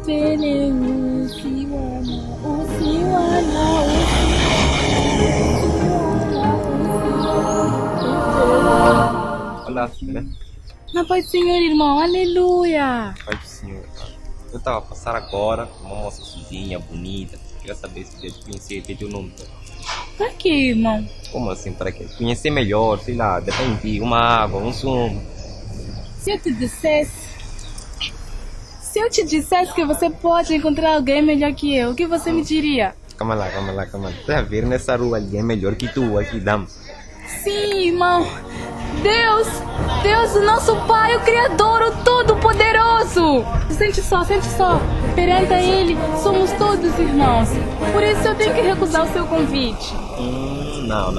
Fele, Olá, filha. Na paz do Senhor, irmão, aleluia. Pai do Senhor. Eu estava a passar agora, uma moça sujinha, bonita. Queria saber se podia te conhecer, ter teu nome. Pra quê, irmão? Como assim, para quê? Conhecer melhor, sei lá, depende, uma água, um sumo. Se eu te dissesse que você pode encontrar alguém melhor que eu, o que você me diria? Calma lá. Você vai ver nessa rua alguém é melhor que tu, aqui, dama. Sim, irmão. Deus, o nosso Pai, o Criador, o Todo-Poderoso. Sente só. Perante a Ele, somos todos irmãos. Por isso eu tenho que recusar o seu convite. Não.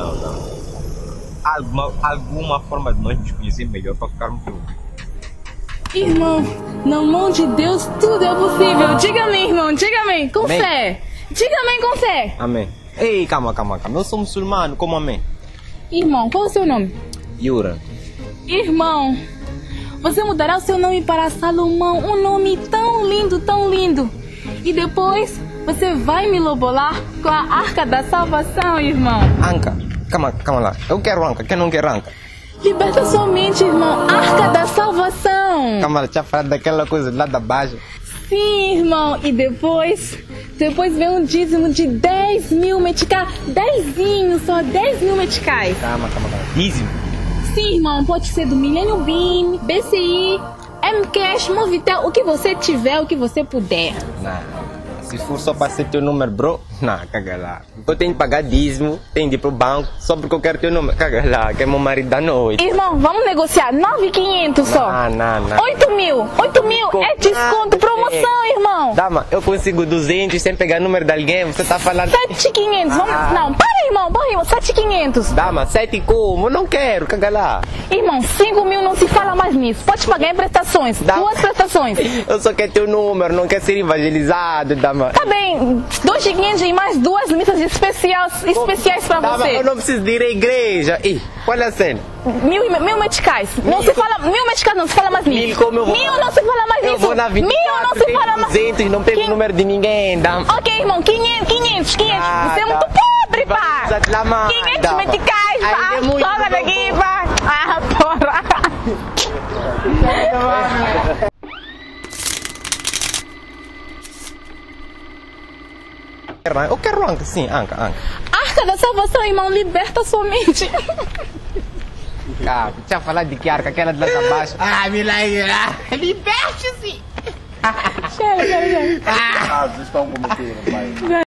Alguma forma de nós nos conhecer melhor para ficarmos juntos. Irmão, na mão de Deus tudo é possível. Diga amém, irmão, diga amém, com Amém. fé. Diga amém com fé. Amém. Ei, calma. Eu sou muçulmano, como amém? Irmão, qual é o seu nome? Yura. Irmão, você mudará o seu nome para Salomão, um nome tão lindo. E depois você vai me lobolar com a Arca da Salvação, irmão. Anca, calma lá. Eu quero anca, quem não quer anca? Liberta sua mente, irmão. Arca da Salvação. Calma lá, tinha falado daquela coisa lá da baixa. Sim, irmão. E depois vem um dízimo de 10 mil meticais. 10 só 10 mil meticais. Calma. Dízimo? Sim, irmão. Pode ser do Millennium Beam, BCI, Mcash, Movitel, o que você tiver, o que você puder. Não. Se for só para ser teu número, bro, não, caga lá. Eu tenho que pagar dízimo, tenho de ir pro banco, só porque eu quero teu número. Caga lá, que é meu marido da noite. Irmão, vamos negociar. 9.500 só. Não. 8 mil é desconto, promoção, irmão. Dama, eu consigo 200 sem pegar número de alguém, você tá falando... 7.500, vamos... Não, para, irmão, 7.500. Dama, 7 como? Eu não quero, caga lá. Irmão, 5 mil não se fala mais nisso. Pode pagar em prestações, duas prestações. Eu só quero teu número, não quero ser evangelizado, dama. Tá bem, 2.500 e mais duas missas especiais pra Dama, você. eu não preciso de ir à igreja. Ih, olha a cena. Mil meticais. Não se fala, mil meticais não se fala mais nisso. Mil como eu vou... Mil não se fala mais Eu nisso. vou na 24, Mil não se fala mais. 200, não pego o número de ninguém, dama. Ok, irmão, 500. Você é muito pobre, pá. 500 meticais, pá. Ainda é muito Toca daqui, pá. Ah, porra. Eu quero anca, sim, anca. Arca da Salvação, irmão, liberta sua mente. Ah, deixa eu falar de que arca, aquela de lá da baixo. Ah, milagre! Liberte-se. Chega. Vocês estão cometendo, pai.